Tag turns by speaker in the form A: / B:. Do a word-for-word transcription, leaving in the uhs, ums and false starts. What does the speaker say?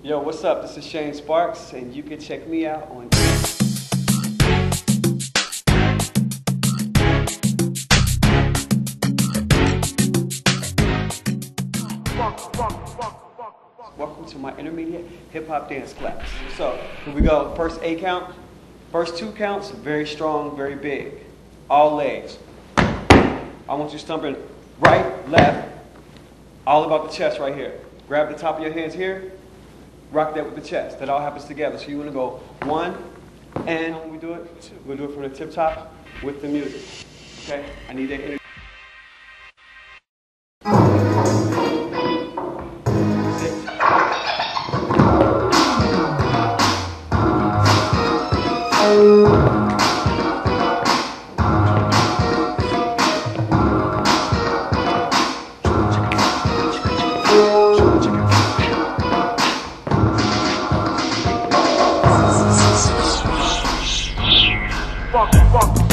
A: Yo, what's up? This is Shane Sparks, and you can check me out on Welcome to my intermediate hip-hop dance class. So, here we go. First A count. First two counts, very strong, very big. All legs. I want you stumping right, left, all about the chest right here. Grab the top of your hands here, rock that with the chest. That all happens together. So you want to go one, and when we do it, we'll do it from the tip top with the music. Okay? I need that energy. Fuck, fuck.